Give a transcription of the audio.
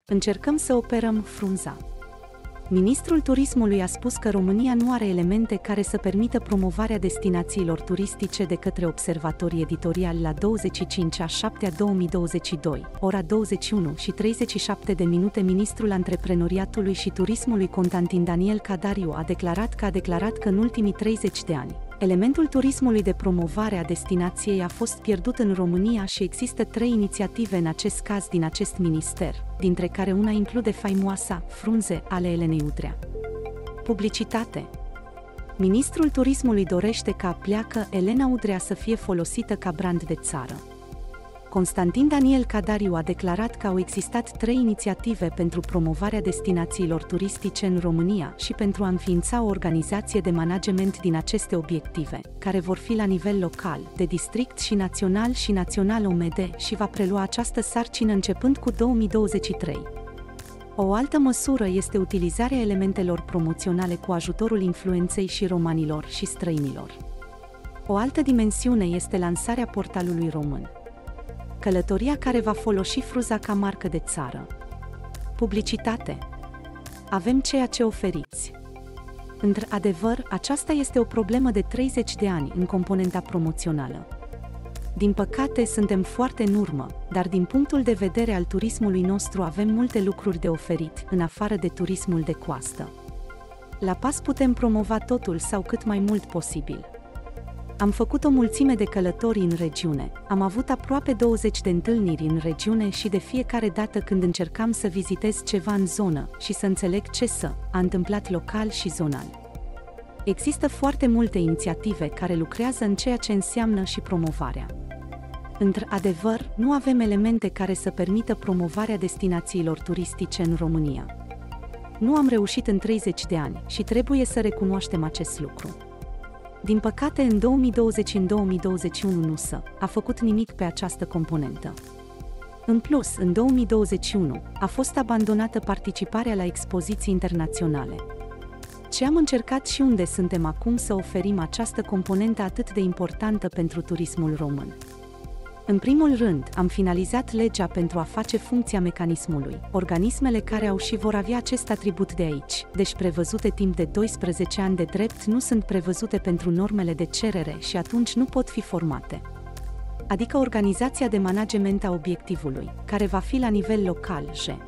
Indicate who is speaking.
Speaker 1: Încercăm să operăm frunza. Ministrul Turismului a spus că România nu are elemente care să permită promovarea destinațiilor turistice de către observatorii editoriali la 25/7/2022, ora 21:37. Ministrul Antreprenoriatului și Turismului Constantin Daniel Cadariu a declarat că în ultimii 30 de ani, elementul turismului de promovare a destinației a fost pierdut în România și există 3 inițiative în acest caz din acest minister, dintre care una include faimoasa frunze ale Elenei Udrea. Publicitate. Ministrul Turismului dorește ca pleacă Elena Udrea să fie folosită ca brand de țară. Constantin Daniel Cadariu a declarat că au existat 3 inițiative pentru promovarea destinațiilor turistice în România și pentru a înființa o organizație de management din aceste obiective, care vor fi la nivel local, de district și național OMD și va prelua această sarcină începând cu 2023. O altă măsură este utilizarea elementelor promoționale cu ajutorul influenței și romanilor și străinilor. O altă dimensiune este lansarea portalului român. Călătoria care va folosi frunza ca marcă de țară. Publicitate. Avem ceea ce oferiți. Într-adevăr, aceasta este o problemă de 30 de ani în componenta promoțională. Din păcate, suntem foarte în urmă, dar din punctul de vedere al turismului nostru avem multe lucruri de oferit, în afară de turismul de coastă. La pas putem promova totul sau cât mai mult posibil. Am făcut o mulțime de călătorii în regiune, am avut aproape 20 de întâlniri în regiune și de fiecare dată când încercam să vizitez ceva în zonă și să înțeleg ce a întâmplat local și zonal. Există foarte multe inițiative care lucrează în ceea ce înseamnă și promovarea. Într-adevăr, nu avem elemente care să permită promovarea destinațiilor turistice în România. Nu am reușit în 30 de ani și trebuie să recunoaștem acest lucru. Din păcate, în 2020-2021 nu a făcut nimic pe această componentă. În plus, în 2021, a fost abandonată participarea la expoziții internaționale. Ce am încercat și unde suntem acum să oferim această componentă atât de importantă pentru turismul român? În primul rând, am finalizat legea pentru a face funcția mecanismului. Organismele care au și vor avea acest atribut de aici, deci prevăzute timp de 12 ani de drept, nu sunt prevăzute pentru normele de cerere și atunci nu pot fi formate. Adică organizația de management a obiectivului, care va fi la nivel local,